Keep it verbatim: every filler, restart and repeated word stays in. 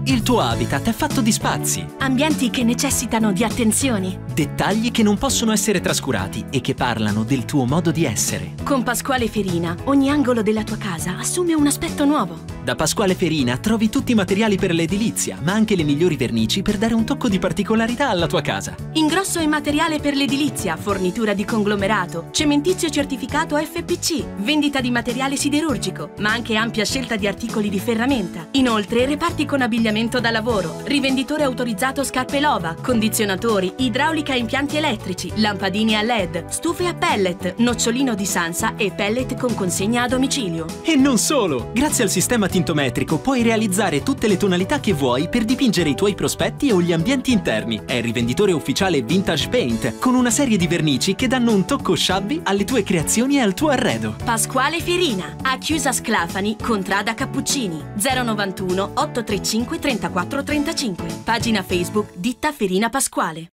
Il tuo habitat è fatto di spazi, Ambienti che necessitano di attenzioni. dettagli che non possono essere trascurati e che parlano del tuo modo di essere. Con Pasquale Ferina, ogni angolo della tua casa assume un aspetto nuovo. Da Pasquale Ferina trovi tutti i materiali per l'edilizia, ma anche le migliori vernici per dare un tocco di particolarità alla tua casa. Ingrosso e materiale per l'edilizia, fornitura di conglomerato, cementizio certificato F P C, vendita di materiale siderurgico, ma anche ampia scelta di articoli di ferramenta. Inoltre, reparti con abbigliamento da lavoro, rivenditore autorizzato scarpe Lova, condizionatori, idraulica e impianti elettrici, lampadini a L E D, stufe a pellet, nocciolino di Sansa e pellet con consegna a domicilio. E non solo! Grazie al sistema tintometrico puoi realizzare tutte le tonalità che vuoi per dipingere i tuoi prospetti o gli ambienti interni. È il rivenditore ufficiale Vintage Paint, con una serie di vernici che danno un tocco shabby alle tue creazioni e al tuo arredo. Pasquale Ferina, a Chiusa Sclafani, Contrada Cappuccini, zero novantuno ottocentotrentacinque trentaquattro trentacinque. Pagina Facebook Ditta Ferina Pasquale.